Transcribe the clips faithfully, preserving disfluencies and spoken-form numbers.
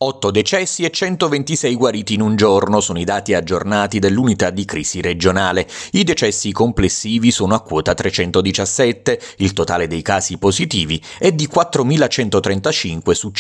otto decessi e centoventisei guariti in un giorno sono i dati aggiornati dell'unità di crisi regionale. I decessi complessivi sono a quota trecentodiciassette, il totale dei casi positivi è di quattromilacentotrentacinque su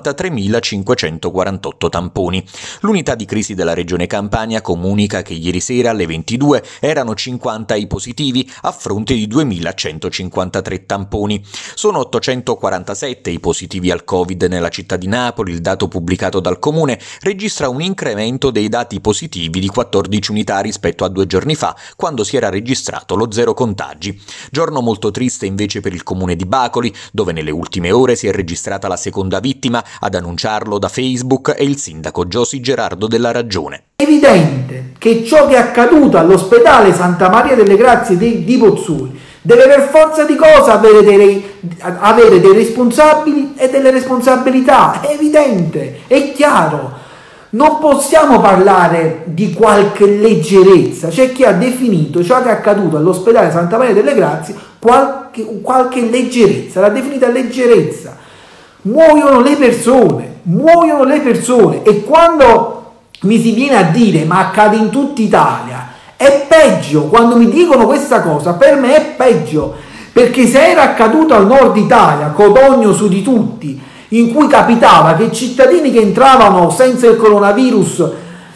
cinquantatremilacinquecentoquarantotto tamponi. L'unità di crisi della regione Campania comunica che ieri sera alle ventidue erano cinquanta i positivi a fronte di duemilacentocinquantatré tamponi. Sono ottocentoquarantasette i positivi al Covid nella città di Napoli. Il dato pubblicato dal Comune registra un incremento dei dati positivi di quattordici unità rispetto a due giorni fa, quando si era registrato lo zero contagi. Giorno molto triste invece per il comune di Bacoli, dove nelle ultime ore si è registrata la seconda vittima. Ad annunciarlo da Facebook è il sindaco Giosi Gerardo della Ragione. È evidente che ciò che è accaduto all'ospedale Santa Maria delle Grazie di, di Pozzuoli deve per forza di cosa avere dei, avere dei responsabili e delle responsabilità. È evidente, è chiaro. Non possiamo parlare di qualche leggerezza. C'è chi ha definito ciò che è accaduto all'ospedale Santa Maria delle Grazie qualche, qualche leggerezza, l'ha definita leggerezza. Muoiono le persone, muoiono le persone e quando mi si viene a dire ma accade in tutta Italia, è peggio. Quando mi dicono questa cosa, per me è peggio, perché se era accaduto al nord Italia, Codogno su di tutti, in cui capitava che i cittadini che entravano senza il coronavirus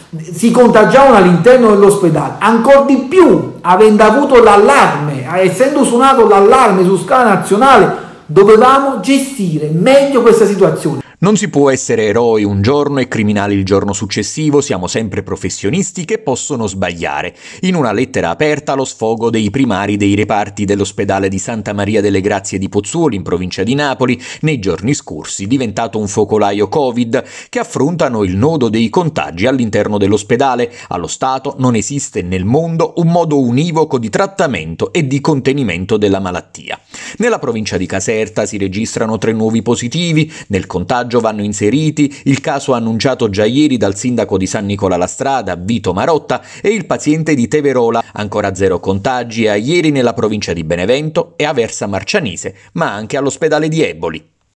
si contagiavano all'interno dell'ospedale, ancora di più avendo avuto l'allarme, essendo suonato l'allarme su scala nazionale, dovevamo gestire meglio questa situazione. Non si può essere eroi un giorno e criminali il giorno successivo, siamo sempre professionisti che possono sbagliare. In una lettera aperta lo sfogo dei primari dei reparti dell'ospedale di Santa Maria delle Grazie di Pozzuoli in provincia di Napoli, nei giorni scorsi diventato un focolaio Covid, che affrontano il nodo dei contagi all'interno dell'ospedale. Allo stato non esiste nel mondo un modo univoco di trattamento e di contenimento della malattia. Nella provincia di Caserta si registrano tre nuovi positivi, nel contagio vanno inseriti il caso annunciato già ieri dal sindaco di San Nicola la Strada, Vito Marotta, e il paziente di Teverola, ancora zero contagi a ieri nella provincia di Benevento e a Versa Marcianise, ma anche all'ospedale di Eboli.